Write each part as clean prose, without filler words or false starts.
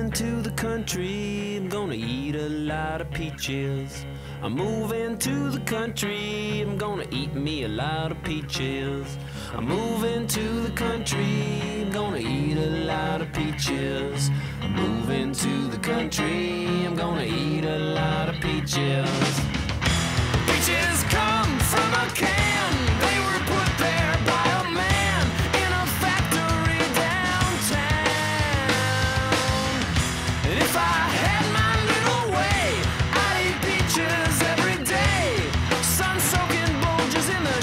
moving to the country, I'm gonna eat a lot of peaches. I'm moving to the country, I'm gonna eat me a lot of peaches. I'm moving to the country, I'm gonna eat a lot of peaches. I'm moving to the country, I'm gonna eat a lot of peaches. Peaches come from a can, they were put there by a man in a factory downtown. And if I had my little way, I'd eat peaches every day. Sun-soakin bulges in the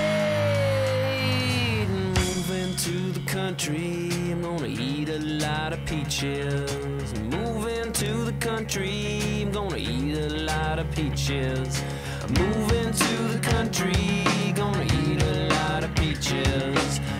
shade. Moving to the country, I'm gonna eat a lot of peaches. Moving to the country, I'm gonna eat a lot of peaches. Moving to the country, gonna eat a lot of peaches.